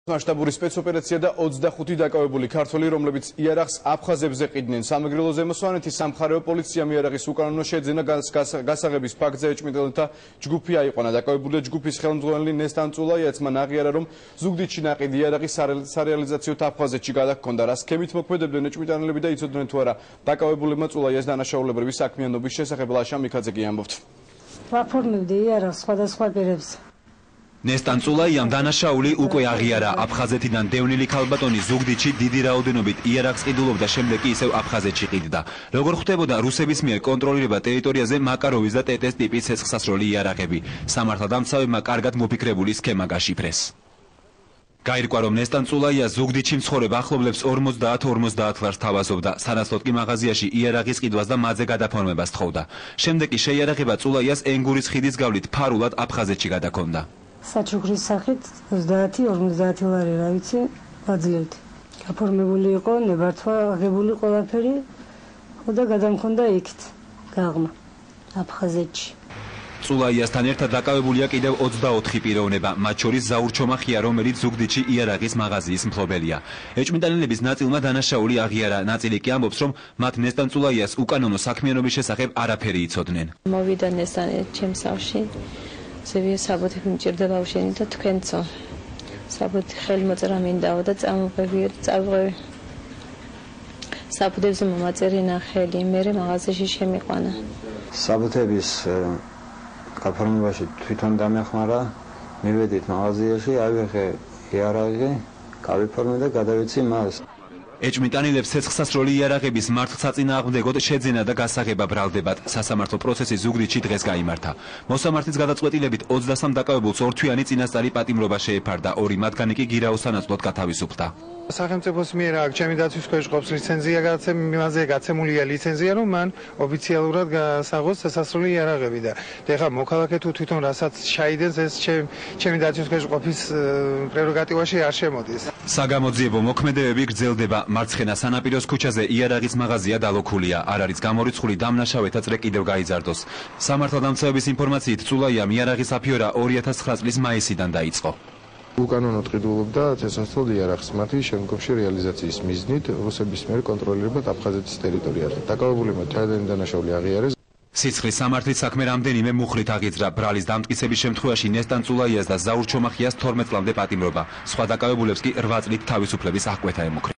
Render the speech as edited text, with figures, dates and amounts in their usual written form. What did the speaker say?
მასშტაბური სპეცოპერაცია და 25 დაკავებული ქართველი, რომლებიც იარაღს აფხაზებზე ყიდნენ. სამეგრელოზე მოსვანეთის სამხარეო პოლიციამ იარაღის უკანონო შეძენა გასაღების ფაქტზე ეჭვმიტანელთა ჯგუფი აიყვანა. დაკავებული ჯგუფის ხელმძღვანელი ნესტან წულაიაც მან აღიარა, რომ ზუგდიდში ნაყიდი იარაღის სარეალიზაციოდ აფხაზეთში გადაჰქონდა. რა სქემით მოქმედებდნენ ეჭვმიტანელები და იცოდნენ თუ არა დაკავებულებმა წულაიას დანაშაულებრივი საქმიანობის შესახებ ლაშა მიქაძე კი ამბობთ. ვაფორმებდი იარაღს სხვადასხვა პირებს. ნესტან წულაიამ დანაშაული უკვე აღიარა. აფხაზეთიდან დევნილი ქალბატონი ზუგდიდში დიდი რაოდენობით იარაღს ყიდულობდა, შემდეგ კი ისევ აფხაზეთში ყიდდა. როგორ ხდებოდა რუსების მიერ კონტროლირება ტერიტორიაზე მაკაროვის და ტეტეს ტიპის ცეცხლსასროლი იარაღები. სამართალდამცავებმა კარგად მოფიქრებული სქემა გაშიფრეს. გაირკვა, რომ ნესტან წულაია ზუგდიდში მცხოვრებ ახლობლებს 50-50 ლარს თავაზობდა. სანაცვლოდ კი მაღაზიაში იარაღის ყიდვას და მათზე გადაფორმებას თხოვდა. შემდეგ კი შეიარაღება წულაიას ენგურის ხიდის გავლით ფარულად აფხაზეთში გადაქონდა. საჩუქრის სახით 30-50 ლარი რა ვიცი ვაძლევთ. გაფორმებული იყო, ნებართვა აღებული ყველაფერი და გადამქონდა იქით გაღმა აფხაზეთში. წულაიასთან ერთად დაკავებულია კიდევ 24 პიროვნება, მათ შორის ზაურჩომახია, რომელიც ზუგდიდში იარაღის მაღაზიის მფლობელია. ეჭვმიტანელების ნაწილმა დანაშაული აღიარა, ნაწილი კი ამბობს, რომ მათ ნესტან წულაიას უკანონო საქმიანობის შესახებ არაფერი იცოდნენ. მოვიდა ნესტანი ჩემს სახლში. ზევია საბუთები მჭირდება უშენი და თქვენცო. საბუთი ხელმოწერა მინდაო და წავღვევი. საბუთებზე მომაწერინა ხელი, მერე მაღაზიაში შემიყვანა. საბუთების გაფორმებაში თვითონ დამეხმარა, მივედით მაღაზიაში, ავიღე იარაღი, გავიფორმე და გადავიცი მას. ეჭვმიტანილებს ცეცხლსასროლი იარაღების მართლსაწინააღმდეგოდ შეძენა და გასაღება ბრალდებათ. სასამართლო პროცესი ზუგდიდში დღეს გაიმართა. მოსამართლის გადაწყვეტილებით 23 დაკავებულს ორთვიანი წინასწარი პატიმრობა შეეფარდა, ორი მათგანი კი გირაოს სანაცვლოდ გათავისუფლდა. სახელმწიფოს მიერ აქ ჩემი დაცვის ქვეშ ყოფს ლიცენზია, იმაზე გაცემულია ლიცენზია, რომ მან ოფიციალურად გასაღოს სასასროლი იარაღები და ეხლა მოქალაქე თუ თვითონ რასაც ჩაიდენს, ეს ჩემი დაცვის ქვეშ ყოფის პრეროგატივაში არ შემოდის. საგამოძიებო მოქმედებები გრძელდება. მარცხენა სანაპიროს ქუჩაზე იარაღის მაღაზია დალოქულია. არ არის გამორიცხული დამნაშავეთა წრე კიდევ გაიზარდოს. სამართალდამცავების ინფორმაციით წულაიამ იარაღის აფიორა 2009 წლის მაისიდან დაიწყო. უკანონოდ ყიდულობდა ცეცხლსასროლ იარაღს მათი შემდგომში რეალიზაციის მიზნით რუსების მიერ კონტროლირებად აფხაზეთის ტერიტორიაზე. დაკავებულებმა თანდათანობით დანაშაული აღიარეს. სიცხლის სამართლის საქმე რამდენიმე მუხლით აღიძრა. ბრალის დამტკიცების შემთხვევაში ნესტან წულაიას და ზაურჩომახიას 12 წლამდე პატიმრობა. სხვა დაკავებულებს კი 8 წლით თავისუფლების აღკვეთა ემუქრეს.